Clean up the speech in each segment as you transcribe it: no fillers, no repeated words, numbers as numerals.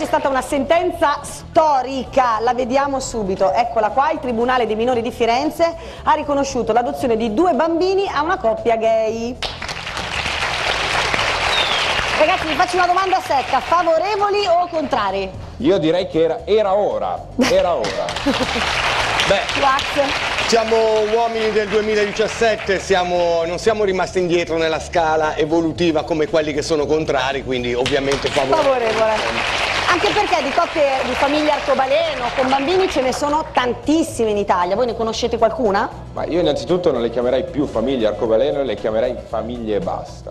c'è stata una sentenza storica, la vediamo subito, eccola qua. Il Tribunale dei minori di Firenze ha riconosciuto l'adozione di 2 bambini a una coppia gay. Ragazzi, vi faccio una domanda secca, favorevoli o contrari? Io direi che era ora. Beh, siamo uomini del 2017, non siamo rimasti indietro nella scala evolutiva come quelli che sono contrari, quindi ovviamente favorevole. Anche perché di coppie di famiglie arcobaleno con bambini ce ne sono tantissime in Italia, voi ne conoscete qualcuna? Ma io innanzitutto non le chiamerei più famiglie arcobaleno, le chiamerei famiglie e basta.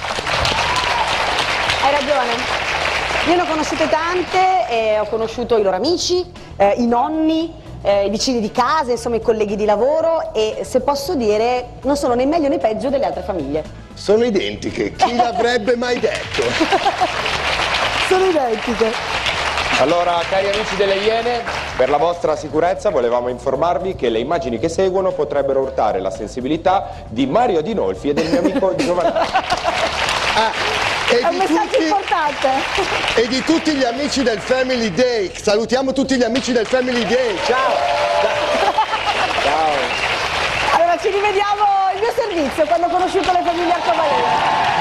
Hai ragione, io ne ho conosciute tante, ho conosciuto i loro amici, i nonni, i vicini di casa, insomma i colleghi di lavoro, e se posso dire non sono né meglio né peggio delle altre famiglie. Sono identiche, chi l'avrebbe mai detto? Sono identiche. Allora, cari amici delle Iene, per la vostra sicurezza volevamo informarvi che le immagini che seguono potrebbero urtare la sensibilità di Mario Dinolfi e del mio amico Giovanni. È un messaggio importante. E di tutti gli amici del Family Day. Salutiamo tutti gli amici del Family Day. Ciao. Ciao. Allora ci rivediamo il mio servizio quando ho conosciuto le famiglie arcobaleno.